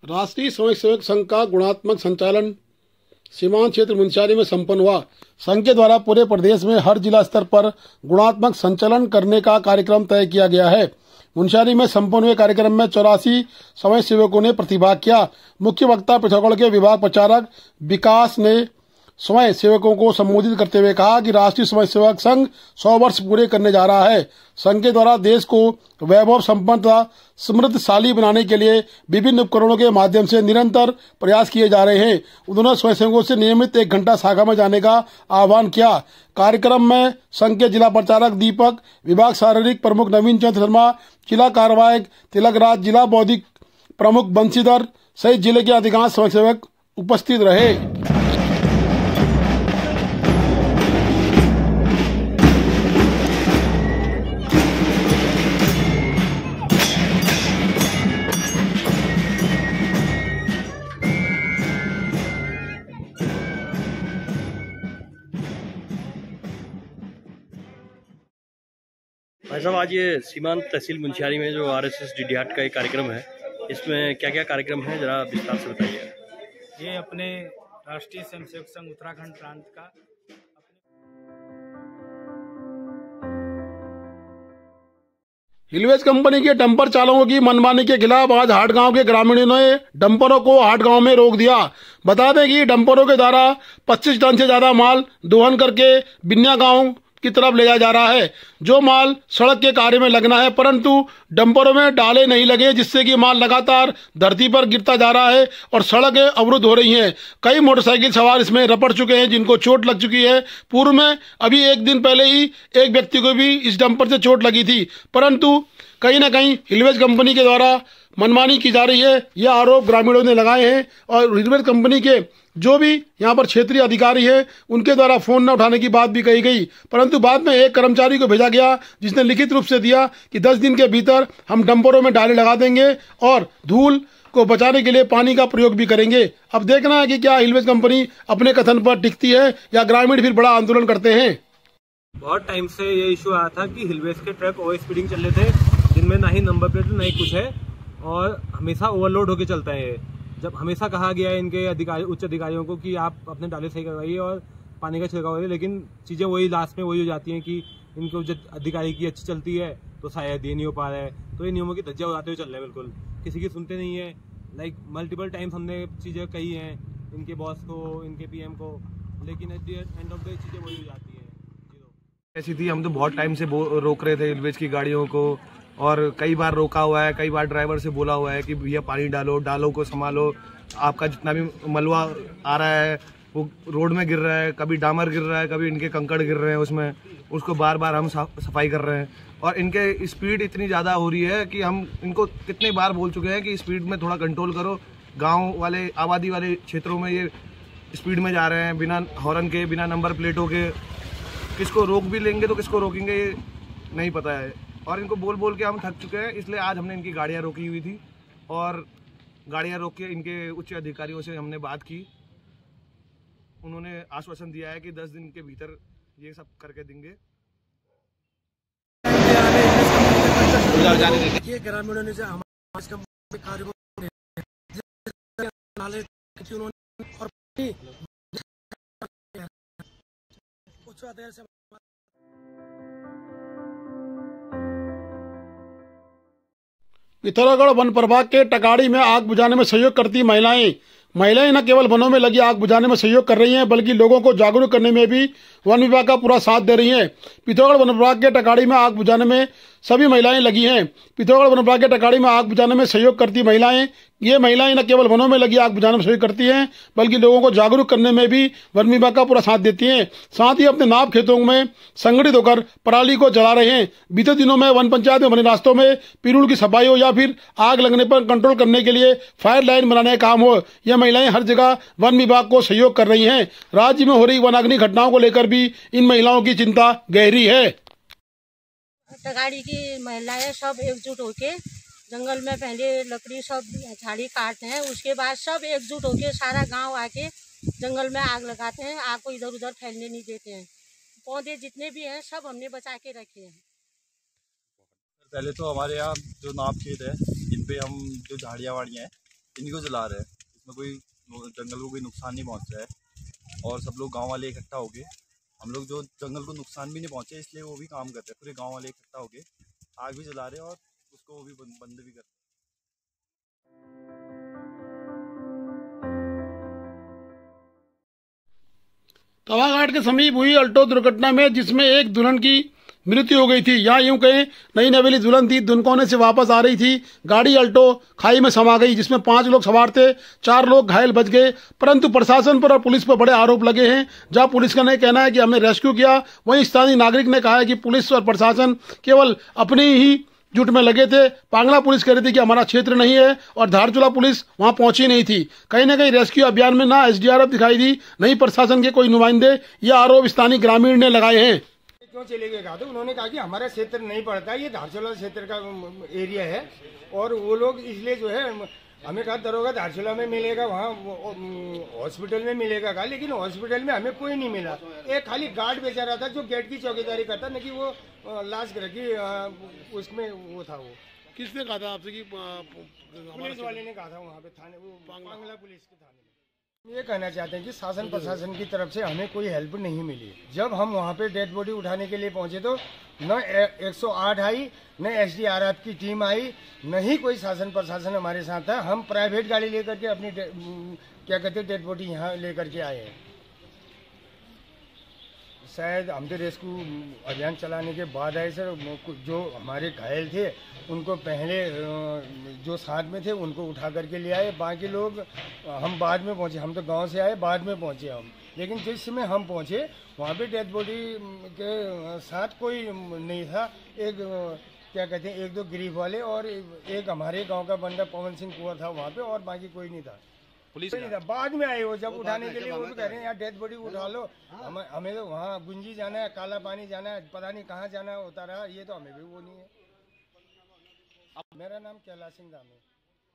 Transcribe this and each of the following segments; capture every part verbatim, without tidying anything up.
राष्ट्रीय स्वयंसेवक संघ का गुणात्मक संचालन सीमांत क्षेत्र मुंशियारी में संपन्न हुआ। संघ के द्वारा पूरे प्रदेश में हर जिला स्तर पर गुणात्मक संचालन करने का कार्यक्रम तय किया गया है। मुंशियारी में संपन्न हुए कार्यक्रम में चौरासी स्वयंसेवकों ने प्रतिभाग किया। मुख्य वक्ता पिथौरागढ़ के विभाग प्रचारक विकास ने स्वयं सेवकों को संबोधित करते हुए कहा कि राष्ट्रीय स्वयंसेवक संघ सौ वर्ष पूरे करने जा रहा है। संघ के द्वारा देश को वैभव संपन्न तथा समृद्धशाली बनाने के लिए विभिन्न उपकरणों के माध्यम से निरंतर प्रयास किए जा रहे हैं। उन्होंने स्वयंसेवकों से नियमित एक घंटा शाखा में जाने का आह्वान किया। कार्यक्रम में संघ के जिला प्रचारक दीपक, विभाग शारीरिक प्रमुख नवीन चंद्र शर्मा, जिला कार्यवाहक तिलकराज, जिला बौद्धिक प्रमुख बंशीधर सहित जिले के अधिकांश स्वयंसेवक उपस्थित रहे। भाई साहब, आज ये सीमांत तहसील मुंशियारी में जो आरएसएस डीडीहाट का एक कार्यक्रम है, इसमें क्या क्या कार्यक्रम है, जरा विस्तार से बताइए। ये अपने राष्ट्रीय स्वयंसेवक संघ उत्तराखंड प्रांत का हिलवेज कंपनी के डंपर चालकों की मनमानी के खिलाफ आज हाटगांव के ग्रामीणों ने डंपरों को हाटगांव में रोक दिया। बता दें कि डंपरों के द्वारा पच्चीस टन से ज्यादा माल दोहन करके बिन्या गांव की तरफ ले जाया जा रहा है। जो माल सड़क के कार्य में लगना है, परंतु डंपरों में डाले नहीं लगे, जिससे कि माल लगातार धरती पर गिरता जा रहा है और सड़कें अवरुद्ध हो रही हैं। कई मोटरसाइकिल सवार इसमें रपट चुके हैं, जिनको चोट लग चुकी है। पूर्व में अभी एक दिन पहले ही एक व्यक्ति को भी इस डंपर से चोट लगी थी, परंतु कहीं ना कहीं हिलवेज कंपनी के द्वारा मनमानी की जा रही है, यह आरोप ग्रामीणों ने लगाए हैं। और हिलवेज कंपनी के जो भी यहाँ पर क्षेत्रीय अधिकारी हैं, उनके द्वारा फोन न उठाने की बात भी कही गई, परंतु बाद में एक कर्मचारी को भेजा गया जिसने लिखित रूप से दिया कि दस दिन के भीतर हम डंपरों में डाले लगा देंगे और धूल को बचाने के लिए पानी का प्रयोग भी करेंगे। अब देखना है कि क्या हिलवेज कंपनी अपने कथन पर टिकती है या ग्रामीण फिर बड़ा आंदोलन करते हैं। बहुत टाइम से ये इशू आया था कि हिलवेज के ट्रक ओवर स्पीडिंग चल रहे थे, जिनमें ना ही नंबर प्लेट ना ही कुछ है और हमेशा ओवरलोड होकर चलता है। जब हमेशा कहा गया है इनके अधिकारी उच्च अधिकारियों को कि आप अपने डाले सही करवाइए और पानी का छिड़काव करिए, लेकिन चीज़ें वही लास्ट में वही हो जाती हैं कि इनके उच्च अधिकारी की अच्छी चलती है तो शायद ये नहीं हो पा रहा है। तो ये नियमों की धज्जियां उड़ाते हुए चल रहे हैं, बिल्कुल किसी की सुनते नहीं है। लाइक मल्टीपल टाइम्स हमने चीज़ें कही हैं इनके बॉस को, इनके पीएम को, लेकिन at the end of the चीज़ें वही हो जाती हैं। ऐसी थी, हम तो बहुत टाइम से रोक रहे थे हिलवेज की गाड़ियों को और कई बार रोका हुआ है, कई बार ड्राइवर से बोला हुआ है कि भैया पानी डालो, डालो को संभालो, आपका जितना भी मलबा आ रहा है वो रोड में गिर रहा है, कभी डामर गिर रहा है, कभी इनके कंकड़ गिर रहे हैं उसमें, उसको बार बार हम सफाई कर रहे हैं। और इनके स्पीड इतनी ज़्यादा हो रही है कि हम इनको कितने बार बोल चुके हैं कि स्पीड में थोड़ा कंट्रोल करो। गाँव वाले आबादी वाले क्षेत्रों में ये स्पीड में जा रहे हैं बिना हॉर्न के, बिना नंबर प्लेटों के। किसको रोक भी लेंगे तो किसको रोकेंगे ये नहीं पता है और इनको बोल बोल के हम थक चुके हैं। इसलिए आज हमने इनकी गाड़ियाँ रोकी हुई थी और गाड़ियाँ रोक के इनके उच्च अधिकारियों से हमने बात की। उन्होंने आश्वासन दिया है कि दस दिन के भीतर ये सब करके देंगे। ये ग्रामीणों ने जो हमारे कार्य और पिथौरागढ़ वन प्रभाग के टकाड़ी में आग बुझाने में सहयोग करती महिलाएं महिलाएं न केवल वनों में लगी आग बुझाने में सहयोग कर रही हैं, बल्कि लोगों को जागरूक करने में भी वन विभाग का पूरा साथ दे रही हैं। पिथौरागढ़ वन विभाग के टकाड़ी में आग बुझाने में सभी महिलाएं लगी हैं। पिथौरागढ़ वन विभाग के टकाड़ी में आग बुझाने में सहयोग करती महिलाएं ये महिलाएं न केवल वनों में लगी आग बुझाने में सहयोग करती हैं, बल्कि लोगों को जागरूक करने में भी वन विभाग का पूरा साथ देती हैं। साथ ही अपने नाव खेतों में संगठित होकर पराली को जला रहे हैं। बीते दिनों में वन पंचायत में बने रास्तों में पिरूल की सफाई हो या फिर आग लगने पर कंट्रोल करने के लिए फायर लाइन बनाने का काम हो, यह महिलाएं हर जगह वन विभाग को सहयोग कर रही हैं। राज्य में हो रही वनाग्नि घटनाओं को लेकर भी इन महिलाओं की चिंता गहरी है। टकाड़ी की महिलाएं सब एकजुट होके जंगल में पहले लकड़ी सब झाड़ी काटते हैं, उसके बाद सब एकजुट होके सारा गांव आके जंगल में आग लगाते हैं। आग को इधर उधर फैलने नहीं देते हैं। पौधे जितने भी हैं सब हमने बचा के रखे हैं। पहले तो हमारे यहाँ जो नाव खेत है, इन पे हम जो झाड़ियाँ वाड़ियाँ हैं इनको जला रहे हैं। इसमें कोई जंगल को कोई नुकसान नहीं पहुंच रहा है और सब लोग गांव वाले इकट्ठा हो गए, हम लोग जो जंगल को नुकसान भी नहीं पहुंचे इसलिए वो भी काम कर रहे हैं। पूरे गांव वाले इकट्ठा हो गए आग भी जला रहे हैं और उसको वो भी बंद भी कर रहे हैं। तवाघाट के समीप हुई अल्टो दुर्घटना में जिसमें एक दुल्हन की मृत्यु हो गई थी, या यूं कहें नई नवेली दुल्हन थी, दुनकोने से वापस आ रही थी, गाड़ी अल्टो खाई में समा गई जिसमें पांच लोग सवार थे, चार लोग घायल बच गए। परंतु प्रशासन पर और पुलिस पर बड़े आरोप लगे हैं। जहां पुलिस का नहीं कहना है कि हमने रेस्क्यू किया, वहीं स्थानीय नागरिक ने कहा है कि पुलिस और प्रशासन केवल अपनी ही जुट में लगे थे। पांगला पुलिस कह रही थी कि हमारा क्षेत्र नहीं है और धारचूला पुलिस वहां पहुंची नहीं थी। कहीं ना कहीं रेस्क्यू अभियान में ना एसडीआरएफ दिखाई दी, नहीं प्रशासन के कोई नुमाइंदे। यह आरोप स्थानीय ग्रामीण ने लगाए हैं। क्यों चले गए कहा तो उन्होंने कहा कि हमारा क्षेत्र नहीं पड़ता, ये धारचूला क्षेत्र का एरिया है और वो लोग इसलिए जो है हमें कहा दरोगा धारचूला में मिलेगा, वहाँ हॉस्पिटल में मिलेगा कहा, लेकिन हॉस्पिटल में हमें कोई नहीं मिला। एक खाली गार्ड बेचारा था जो गेट की चौकीदारी करता, न कि वो लाश रखी उसमें वो था। वो किसने कहा था आपसे कि पुलिस वाले ने कहा था वहाँ पे थाने, वो पांगला पुलिस के थाने में। ये कहना चाहते हैं कि शासन प्रशासन की तरफ से हमें कोई हेल्प नहीं मिली। जब हम वहाँ पे डेड बॉडी उठाने के लिए पहुंचे तो न एक सौ आठ आई, न एसडीआरएफ की टीम आई, न ही कोई शासन प्रशासन हमारे साथ था। हम प्राइवेट गाड़ी लेकर के अपनी क्या कहते हैं डेड बॉडी यहाँ लेकर के आए हैं। शायद हम तो रेस्क्यू अभियान चलाने के बाद आए सर। जो हमारे घायल थे उनको पहले जो साथ में थे उनको उठा करके ले आए, बाकी लोग हम बाद में पहुंचे। हम तो गांव से आए, बाद में पहुंचे हम, लेकिन जिस समय हम पहुंचे वहाँ पे डेड बॉडी के साथ कोई नहीं था। एक क्या कहते हैं एक दो गरीब वाले और एक हमारे गाँव का बंदा पवन सिंह कुंवर था वहाँ पे, और बाकी कोई नहीं था। पुलिस नहीं था, बाद में आए वो जब उठाने के लिए। वो भी कह रहे हैं यार डेड बॉडी उठा लो, हम, हमें तो वहाँ गुंजी जाना है, काला पानी जाना है, पता नहीं कहाँ जाना होता रहा। ये तो हमें भी वो नहीं है। मेरा नाम कैलाश सिंह धाम है।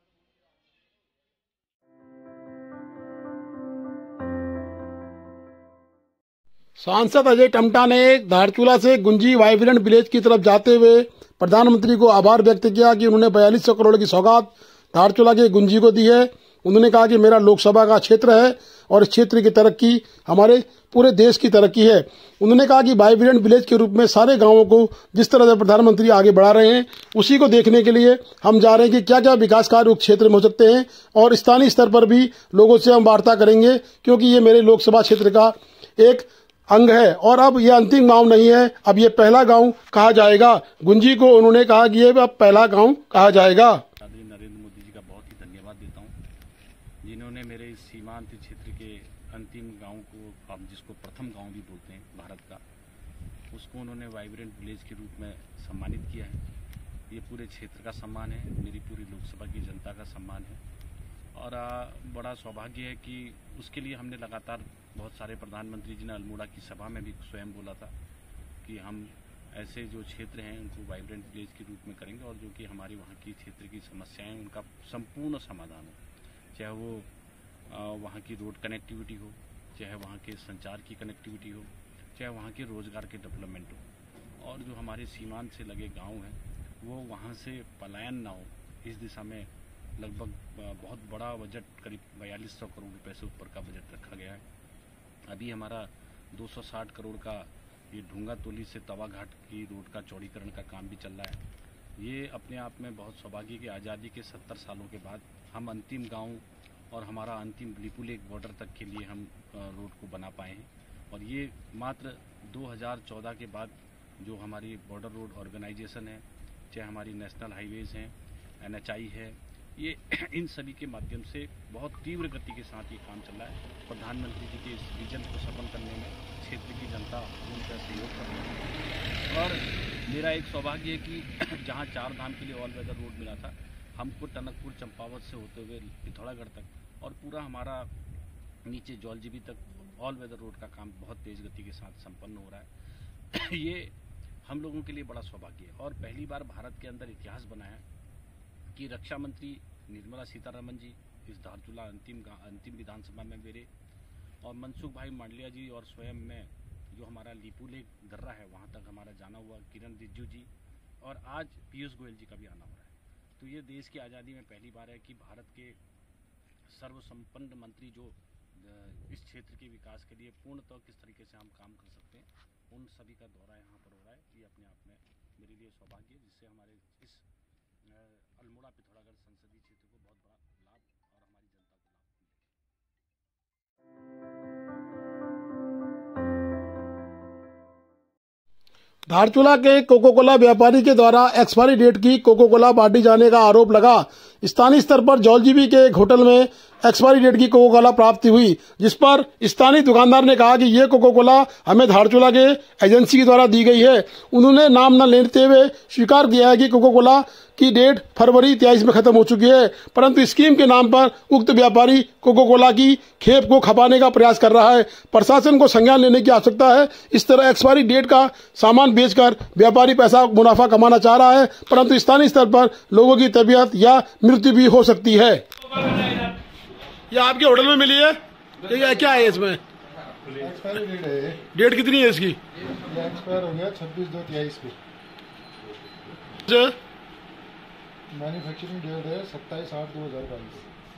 सांसद अजय टमटा ने धारचूला से गुंजी वाइब्रेंट विलेज की तरफ जाते हुए प्रधानमंत्री को आभार व्यक्त किया कि उन्होंने बयालीस सौ करोड़ की सौगात धारचूला के गुंजी को दी है। उन्होंने कहा कि मेरा लोकसभा का क्षेत्र है और इस क्षेत्र की तरक्की हमारे पूरे देश की तरक्की है। उन्होंने कहा कि वाइब्रेंट विलेज के रूप में सारे गांवों को जिस तरह से प्रधानमंत्री आगे बढ़ा रहे हैं, उसी को देखने के लिए हम जा रहे हैं कि क्या क्या विकास कार्य उस क्षेत्र में हो सकते हैं, और स्थानीय स्तर पर भी लोगों से हम वार्ता करेंगे, क्योंकि ये मेरे लोकसभा क्षेत्र का एक अंग है। और अब ये अंतिम गांव नहीं है, अब ये पहला गांव कहा जाएगा। गुंजी को उन्होंने कहा कि ये अब पहला गांव कहा जाएगा। नरेंद्र मोदी जी का बहुत ही धन्यवाद देता हूँ, जिन्होंने मेरे इस सीमांत क्षेत्र के अंतिम गांव को, आप जिसको प्रथम गांव भी बोलते हैं भारत का, उसको उन्होंने वाइब्रेंट विलेज के रूप में सम्मानित किया है। ये पूरे क्षेत्र का सम्मान है, मेरी पूरी लोकसभा की जनता का सम्मान है। और बड़ा सौभाग्य है कि उसके लिए हमने लगातार बहुत सारे प्रधानमंत्री जी ने अल्मोड़ा की सभा में भी स्वयं बोला था कि हम ऐसे जो क्षेत्र हैं उनको वाइब्रेंट विलेज के रूप में करेंगे, और जो कि हमारी वहाँ की क्षेत्र की समस्याएं उनका संपूर्ण समाधान हो, चाहे वो वहाँ की रोड कनेक्टिविटी हो, चाहे वहाँ के संचार की कनेक्टिविटी हो, चाहे वहाँ के रोजगार के डेवलपमेंट हो, और जो हमारे सीमांत से लगे गांव हैं वो वहाँ से पलायन ना हो, इस दिशा में लगभग बहुत बड़ा बजट, करीब बयालीस सौ करोड़ रुपये से ऊपर का बजट रखा गया है। अभी हमारा दो सौ साठ करोड़ का ये ढूंगा तोली से तवाघाट की रोड का चौड़ीकरण का काम भी चल रहा है। ये अपने आप में बहुत सौभाग्य की आज़ादी के सत्तर सालों के बाद हम अंतिम गांव और हमारा अंतिम लिपुलेख बॉर्डर तक के लिए हम रोड को बना पाए हैं। और ये मात्र दो हज़ार चौदह के बाद जो हमारी बॉर्डर रोड ऑर्गेनाइजेशन है, चाहे हमारी नेशनल हाईवेज़ हैं, एन एच आई है, ये इन सभी के माध्यम से बहुत तीव्र गति के साथ ये काम चल रहा है। प्रधानमंत्री जी के इस विजन को सफल करने में क्षेत्र की जनता उनका सहयोग कर रही है। और मेरा एक सौभाग्य है कि जहाँ चार धाम के लिए ऑल वेदर रोड मिला था, हमको टनकपुर चंपावत से होते हुए पिथौरागढ़ तक और पूरा हमारा नीचे जौलजीबी तक ऑल वेदर रोड का काम बहुत तेज़ गति के साथ संपन्न हो रहा है। ये हम लोगों के लिए बड़ा सौभाग्य है। और पहली बार भारत के अंदर इतिहास बना है कि रक्षा मंत्री निर्मला सीतारमण जी इस धारचूला अंतिम अंतिम विधानसभा में मेरे, और मनसुख भाई मांडलिया जी और स्वयं मैं जो हमारा लिपुलेख दर्रा है वहाँ तक हमारा जाना हुआ, किरण रिजिजू जी, और आज पीयूष गोयल जी का भी आना हो रहा है। तो ये देश की आज़ादी में पहली बार है कि भारत के सर्वसंपन्न मंत्री जो इस क्षेत्र के विकास के लिए पूर्णतः किस तरीके से हम काम कर सकते हैं, उन सभी का दौरा यहाँ पर हो रहा है। ये अपने आप में मेरे लिए सौभाग्य है, जिससे हमारे इस अल्मोड़ा पिथौरागढ़ संसदीय क्षेत्र को बहुत बड़ा लाभ और हमारी जनता को लाभ मिलेगा। धारचूला के कोको कोला व्यापारी के द्वारा एक्सपायरी डेट की कोको कोला बांटी जाने का आरोप लगा। स्थानीय स्तर पर जौलजीबी के एक होटल में एक्सपायरी डेट की कोको कोला प्राप्ति हुई, जिस पर स्थानीय दुकानदार ने कहा कि ये कोको कोला हमें धारचूला के एजेंसी के द्वारा दी गई है। उन्होंने नाम न लेते हुए स्वीकार किया है कि कोको कोला की डेट फरवरी तेईस में खत्म हो चुकी है, परंतु स्कीम के नाम पर उक्त व्यापारी कोको कोला की खेप को खपाने का प्रयास कर रहा है। प्रशासन को संज्ञान लेने की आवश्यकता है। इस तरह एक्सपायरी डेट का सामान बेचकर व्यापारी पैसा मुनाफा कमाना चाह रहा है, परंतु स्थानीय स्तर पर लोगों की तबीयत या मृत्यु भी हो सकती है। ये आपके होटल में मिली है? ये क्या है इसमें? एक्सपायरी डेट है। डेट कितनी है इसकी? ये एक्सपायर हो गया छब्बीस दो तेईस को। मैन्युफैक्चरिंग डेट है सत्ताईस आठ दो हजार बाईस।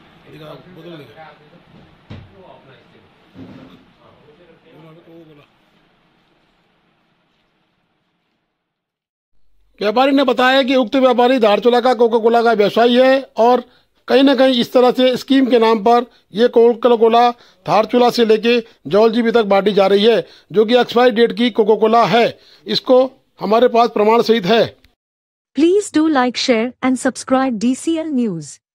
व्यापारी ने बताया कि उक्त व्यापारी धारचूला का कोको कोला का व्यवसायी है और कहीं न कहीं इस तरह से स्कीम के नाम पर ये कोको कोला धारचूला से लेके जौलजीबी तक बांटी जा रही है, जो कि एक्सपायरी डेट की कोको कोला है। इसको हमारे पास प्रमाण सहित है। Please do like, share and subscribe D C L News.